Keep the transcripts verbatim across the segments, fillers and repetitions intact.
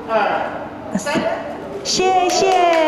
二、三， 谢谢。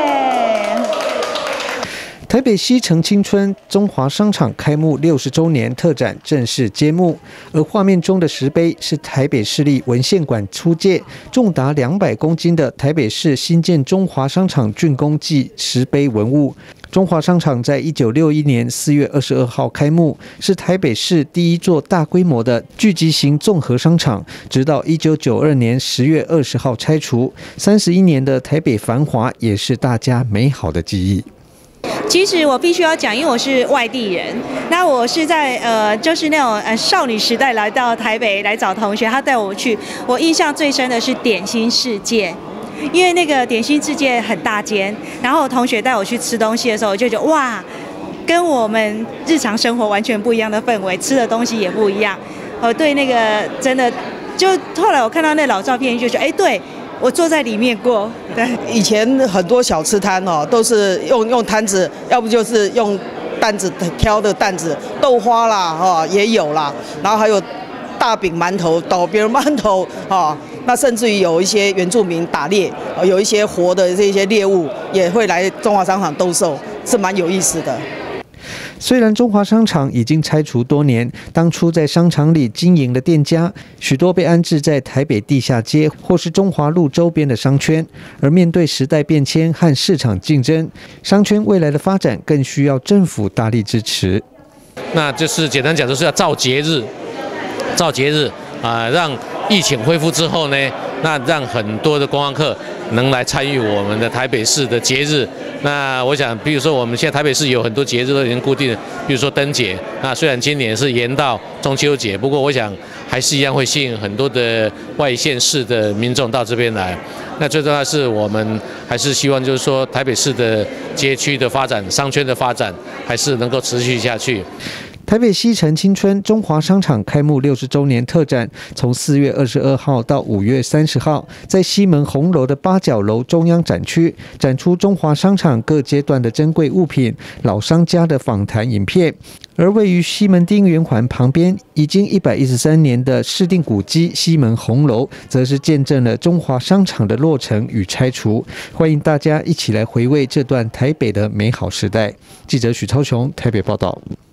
台北西城青春中华商场开幕六十周年特展正式揭幕，而画面中的石碑是台北市立文献馆出借，重达两百公斤的台北市新建中华商场竣工暨石碑文物。中华商场在一九六一年四月二十二号开幕，是台北市第一座大规模的聚集型综合商场，直到一九九二年十月二十号拆除。三十一年的台北繁华，也是大家美好的记忆。 其实我必须要讲，因为我是外地人，那我是在呃，就是那种呃少女时代来到台北来找同学，他带我去。我印象最深的是点心世界，因为那个点心世界很大间，然后同学带我去吃东西的时候，我就觉得哇，跟我们日常生活完全不一样的氛围，吃的东西也不一样。我对那个真的，就后来我看到那老照片，就觉得哎，对。我坐在里面过，对。 以前很多小吃摊哦，都是用用摊子，要不就是用担子挑的担子，豆花啦，哈、哦、也有啦，然后还有大饼馒头、豆饼馒头，哈、哦，那甚至于有一些原住民打猎，有一些活的这些猎物也会来中华商场兜售，是蛮有意思的。 虽然中华商场已经拆除多年，当初在商场里经营的店家，许多被安置在台北地下街或是中华路周边的商圈。而面对时代变迁和市场竞争，商圈未来的发展更需要政府大力支持。 那就是简单讲，就是要造节日，造节日啊、呃，让疫情恢复之后呢，那让很多的观光客能来参与我们的台北市的节日。那我想，比如说我们现在台北市有很多节日都已经固定，比如说灯节。那虽然今年是延到中秋节，不过我想还是一样会吸引很多的外县市的民众到这边来。那最重要的是，我们还是希望就是说台北市的街区的发展、商圈的发展，还是能够持续下去。 台北西城青春中华商场开幕六十周年特展，从四月二十二号到五月三十号，在西门红楼的八角楼中央展区，展出中华商场各阶段的珍贵物品、老商家的访谈影片。而位于西门町圆环旁边，已经一百一十三年的市定古迹西门红楼，则是见证了中华商场的落成与拆除。欢迎大家一起来回味这段台北的美好时代。记者许超雄台北报道。